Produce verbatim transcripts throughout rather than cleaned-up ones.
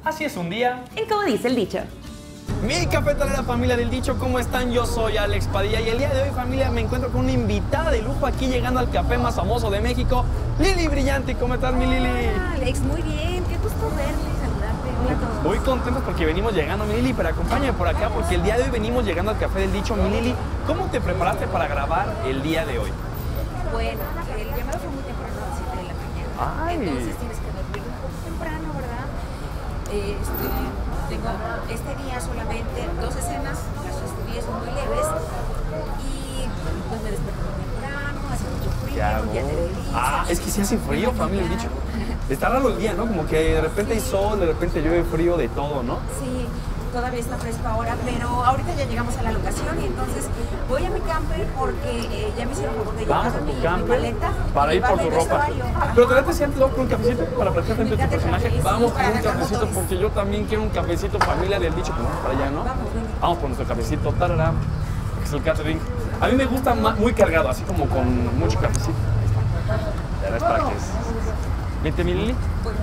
Así es un día. En Como Dice el Dicho. Mi cafetalera familia del Dicho, ¿cómo están? Yo soy Alex Padilla y el día de hoy, familia, me encuentro con una invitada de lujo aquí llegando al café más famoso de México, Lili Brillante. ¿Cómo estás, mi Lili? Hola, Alex, muy bien. Qué gusto verte y saludarte. Hola a todos. Muy contentos porque venimos llegando, mi Lili, pero acompáñame por acá porque el día de hoy venimos llegando al café del Dicho. Mi Lili, ¿cómo te preparaste para grabar el día de hoy? Bueno, el llamado fue muy temprano, a las siete de la mañana. Ay. Entonces tienes que dormir un poco temprano, ¿verdad? Eh, este, tengo este día solamente dos escenas, las estudié, son muy leves. Y pues me desperté muy temprano, hace mucho frío, un día de delicia. Ah, es que sí hace frío, familia del Dicho. Está raro el día, ¿no? Como que de repente hay sol, de repente llueve frío, de todo, ¿no? Sí, todavía está fresco ahora, pero ahorita ya llegamos a la locación y entonces voy a mi camper porque eh, ya me hicieron favor de Vamos llevar a mi, tu mi camper maleta para y ir por tu llevarme ropa. vestuario. Pero te late si antes vamos por un cafecito para platicar frente a tu Encanta el personaje. café, sí, Vamos por para un agarrar cafecito motores. porque yo también quiero un cafecito familia del Dicho. Pues vamos para allá, ¿no? Vamos, venga. Vamos por nuestro cafecito. Tarara. Es el catering. A mí me gusta ma- muy cargado, así como con mucho cafecito. Ahí está. Ya ves para que es. Vente, mi Lili. Bueno,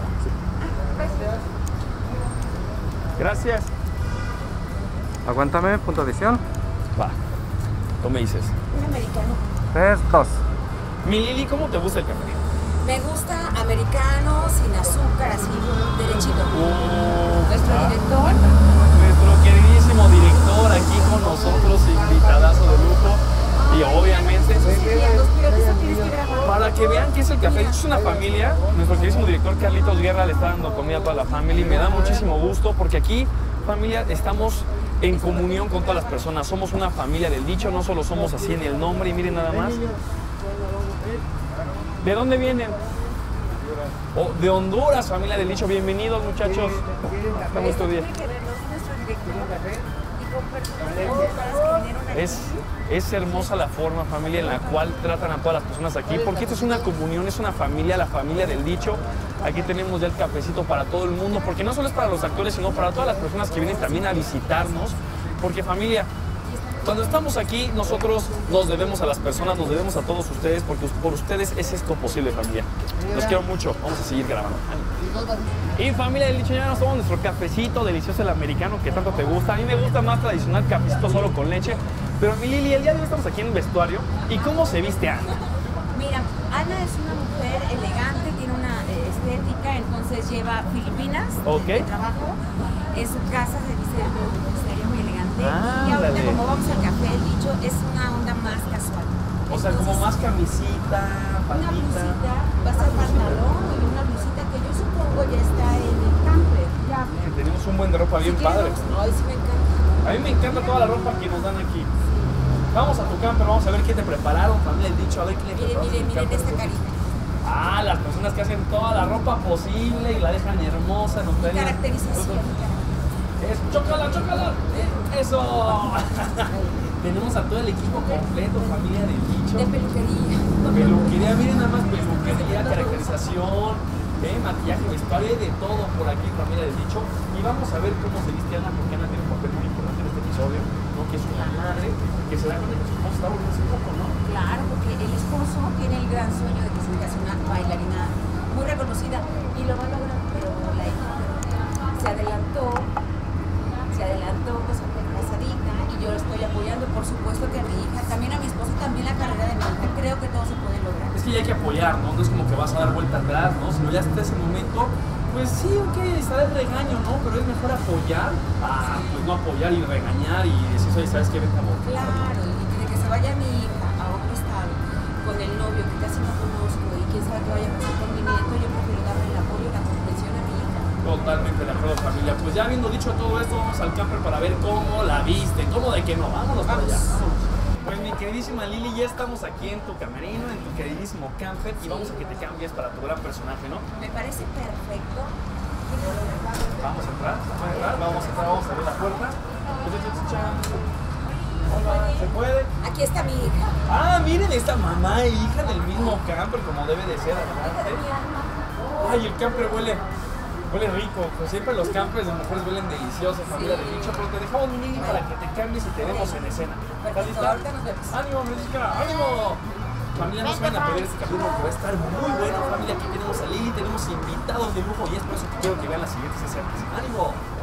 Gracias. Aguántame, punto de visión. Va. ¿Cómo me dices? un americano. tres, dos. Mi Lili, ¿cómo te gusta el café? Me gusta americano, sin azúcar, así, derechito. Uh, Nuestro ah. director. Nuestro queridísimo director aquí con nosotros, invitadazo de lujo. Y obviamente, Sí, los periodistas tienes que grabar. para que vean que es el café, es una familia. Nuestro queridísimo director Carlitos Guerra le está dando comida a toda la familia y me da muchísimo gusto porque aquí, familia, estamos en comunión con todas las personas. Somos una familia del Dicho, no solo somos así en el nombre y miren nada más. ¿De dónde vienen? Oh, de Honduras, familia del Dicho. Bienvenidos, muchachos. Está muy día. Tiene que verlos, nuestro director. Y con personas de Honduras que vinieron aquí. Es, es hermosa la forma, familia, en la cual tratan a todas las personas aquí, porque esto es una comunión, es una familia, la familia del Dicho. Aquí tenemos ya el cafecito para todo el mundo, porque no solo es para los actores, sino para todas las personas que vienen también a visitarnos, porque familia, cuando estamos aquí, nosotros nos debemos a las personas, nos debemos a todos ustedes, porque por ustedes es esto posible, familia. Los quiero mucho, vamos a seguir grabando. Y familia del Dicho, ya nos tomamos nuestro cafecito delicioso, el americano que tanto te gusta. A mí me gusta más tradicional, cafecito solo con leche. Pero mi Lili, el día de hoy estamos aquí en el vestuario. ¿Y cómo se viste Ana? Mira, Ana es una mujer elegante, tiene una eh, estética, entonces lleva Filipinas Ok. de trabajo. En su casa se viste muy seria, muy elegante. Y Ándale. ahorita, como vamos al café, el Dicho es una onda más casual. O sea, como Entonces, más camisita, una faldita. blusita, va a ser pantalón y una blusita que yo supongo ya está en el camper. Ya. Que tenemos un buen de ropa bien Si padre. quieres, vamos- Ay, sí me encanta. A mí me encanta toda la ropa que nos dan aquí. Vamos a tu camper, vamos a ver qué te prepararon, familia del Dicho. A ver qué le Miren, prepararon. miren, a tu miren camper. esta carita. Ah, las personas que hacen toda la ropa posible y la dejan hermosa. Nos traen- Caracterización. Es, ¡chócala, chócala! ¡Eso! Tenemos a todo el equipo completo, familia del Dicho. De peluquería. Peluquería, miren nada más, peluquería, caracterización, eh, maquillaje, vestuario, hay de todo por aquí, familia del Dicho. Y vamos a ver cómo se viste Ana, porque Ana tiene un papel muy importante en este episodio, ¿no? Que es una madre que se da cuenta que su esposo está volviendo hace poco, ¿no? Claro, porque el esposo tiene el gran sueño de que se case una bailarina muy reconocida y lo va a lograr, pero la hija se adelantó, se adelantó pues apenas casadita y yo lo estoy apoyando, por supuesto que a mi hija, también a mi esposo, también la carrera de mi hija, creo que todo se puede lograr. Es que ya hay que apoyar, ¿no? No es como que vas a dar vuelta atrás, ¿no? Sino ya hasta ese momento, pues sí, ok, está el regaño, ¿no? Pero es mejor apoyar, a, pues no apoyar y regañar y decir, oye, ¿sabes qué? Vente a abortar. Claro, y de que se vaya mi hija a otro estado con el novio que casi no conozco y quién sabe qué vaya a pasar con mi nieto, yo prefiero darle el apoyo y la comprensión a mi hija. Totalmente de acuerdo, familia. Pues ya habiendo dicho todo esto, vamos al camper para ver cómo la viste, cómo de que no. Vámonos para allá. Pues mi queridísima Lili, ya estamos aquí en tu camerino, en tu queridísimo camper y vamos a que te cambies para tu gran personaje, ¿no? Me parece perfecto. Vamos a entrar, vamos a entrar, vamos a entrar, vamos a abrir la puerta. ¿Se puede? Aquí está mi hija. Ah, miren esta mamá e hija del mismo camper como debe de ser, adelante. Mi alma. Ay, el camper huele, huele rico. Pues siempre los campers de mujeres huelen deliciosos, familia del Dicho. Pero te dejamos, mi Lili, para que te cambies y te vemos en escena. ¿Estás Perfecto, lista? ahorita nos vemos. ¡Ánimo, Jessica! ¡Ánimo! Familia, no se van a perder este capítulo que va a estar muy bueno. Familia, aquí tenemos a Lili, tenemos invitados de lujo y es por eso que quiero que vean las siguientes escenas. ¡Ánimo!